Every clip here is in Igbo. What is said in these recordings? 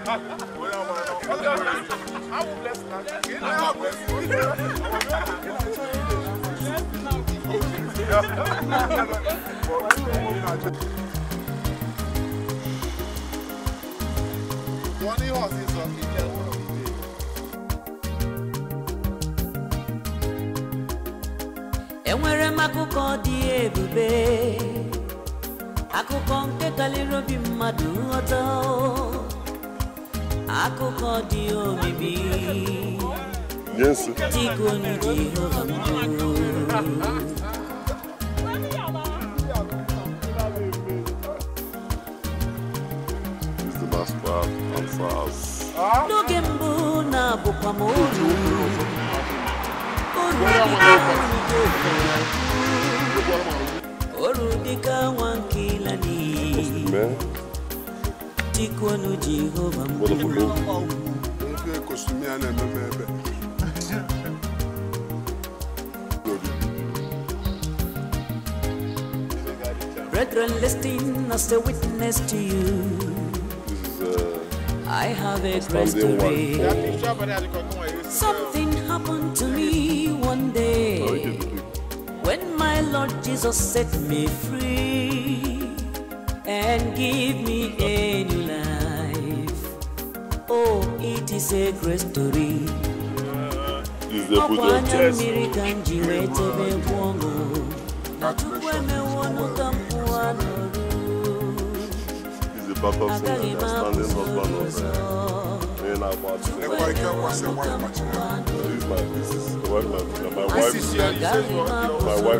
Enwere m akụkọ dị ebube, akụkọ nke karịrị obi mmadụ nghọta, akụkọ dị omimi, dịka onye Jehova mbụ. N'oge mbụ na-abụkwa m oru dịka nwa nke Ilani, dịka onye Jehova mbụ. Brethren, listen as a witness to you. I have a great story. Something happened to me one day when my Lord Jesus set me free and gave me a new life. Oh, it is a great story. Standing husband of this is my wife. My wife.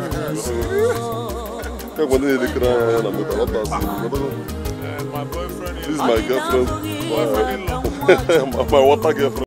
My boyfriend. This is my girlfriend. My water girlfriend.